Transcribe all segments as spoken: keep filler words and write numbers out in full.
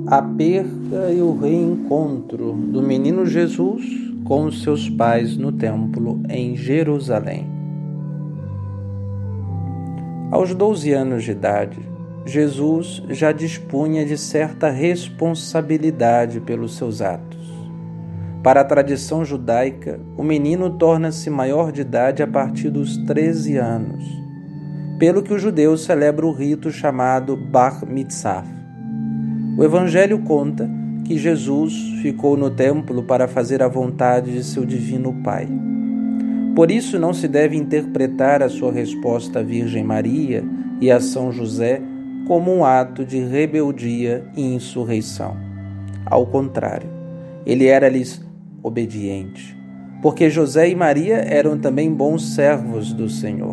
a perda e o reencontro do menino Jesus com seus pais no templo em Jerusalém. Aos doze anos de idade, Jesus já dispunha de certa responsabilidade pelos seus atos. Para a tradição judaica, o menino torna-se maior de idade a partir dos treze anos, pelo que os judeus celebram o rito chamado Bar Mitzvah. O Evangelho conta que Jesus ficou no templo para fazer a vontade de seu divino Pai. Por isso não se deve interpretar a sua resposta à Virgem Maria e a São José como um ato de rebeldia e insurreição. Ao contrário, ele era-lhes obediente, porque José e Maria eram também bons servos do Senhor.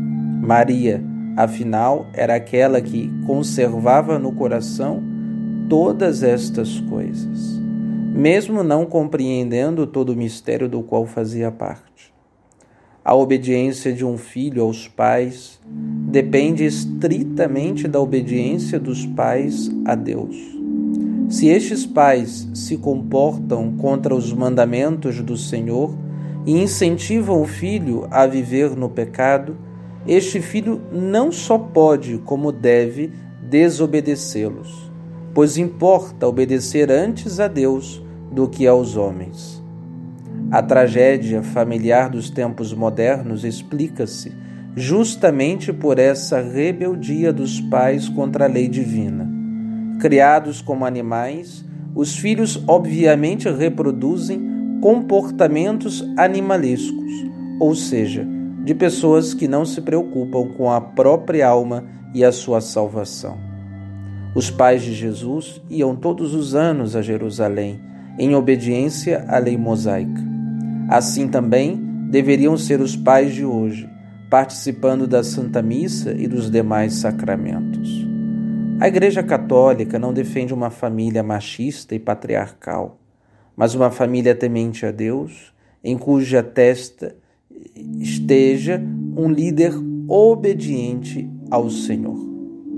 Maria, afinal, era aquela que conservava no coração todas estas coisas, mesmo não compreendendo todo o mistério do qual fazia parte. A obediência de um filho aos pais depende estritamente da obediência dos pais a Deus. Se estes pais se comportam contra os mandamentos do Senhor e incentivam o filho a viver no pecado, este filho não só pode, como deve, desobedecê-los, pois importa obedecer antes a Deus do que aos homens. A tragédia familiar dos tempos modernos explica-se justamente por essa rebeldia dos pais contra a lei divina. Criados como animais, os filhos obviamente reproduzem comportamentos animalescos, ou seja, de pessoas que não se preocupam com a própria alma e a sua salvação. Os pais de Jesus iam todos os anos a Jerusalém, em obediência à lei mosaica. Assim também deveriam ser os pais de hoje, participando da Santa Missa e dos demais sacramentos. A Igreja Católica não defende uma família machista e patriarcal, mas uma família temente a Deus, em cuja testa esteja um líder obediente ao Senhor.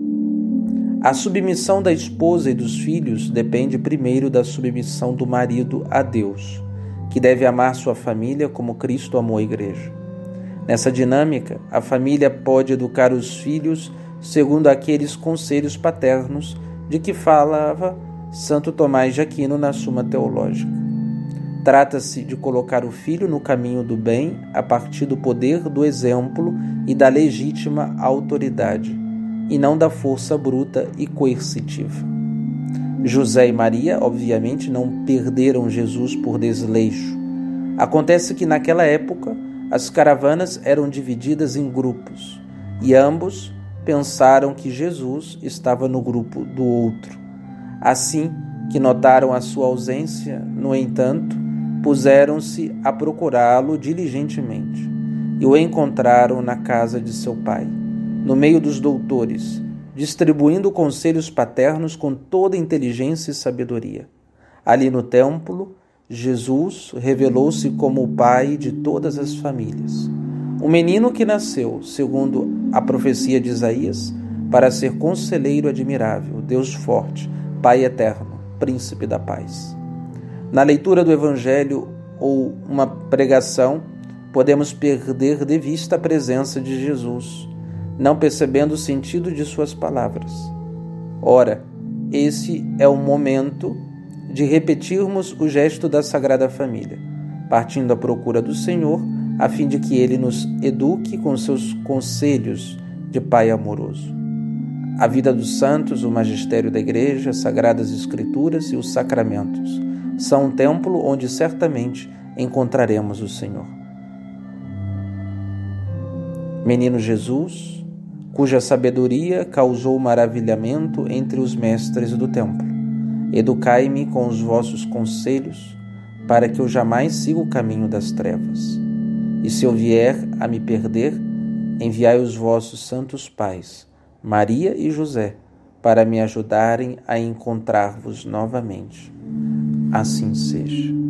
A submissão da esposa e dos filhos depende primeiro da submissão do marido a Deus, que deve amar sua família como Cristo amou a Igreja. Nessa dinâmica, a família pode educar os filhos segundo aqueles conselhos paternos de que falava Santo Tomás de Aquino na Suma Teológica. Trata-se de colocar o filho no caminho do bem a partir do poder do exemplo e da legítima autoridade, e não da força bruta e coercitiva. José e Maria, obviamente, não perderam Jesus por desleixo. Acontece que naquela época as caravanas eram divididas em grupos e ambos pensaram que Jesus estava no grupo do outro. Assim que notaram a sua ausência, no entanto, puseram-se a procurá-lo diligentemente e o encontraram na casa de seu pai, no meio dos doutores, distribuindo conselhos paternos com toda inteligência e sabedoria. Ali no templo, Jesus revelou-se como o pai de todas as famílias. Um menino que nasceu, segundo a profecia de Isaías, para ser conselheiro admirável, Deus forte, Pai eterno, Príncipe da paz. Na leitura do Evangelho ou uma pregação, podemos perder de vista a presença de Jesus, não percebendo o sentido de suas palavras. Ora, esse é o momento de repetirmos o gesto da Sagrada Família, partindo à procura do Senhor, a fim de que Ele nos eduque com seus conselhos de Pai amoroso. A vida dos santos, o magistério da Igreja, as Sagradas Escrituras e os sacramentos são um templo onde certamente encontraremos o Senhor. Menino Jesus, cuja sabedoria causou maravilhamento entre os mestres do templo, educai-me com os vossos conselhos, para que eu jamais siga o caminho das trevas. E se eu vier a me perder, enviai os vossos santos pais, Maria e José, para me ajudarem a encontrar-vos novamente. Assim seja.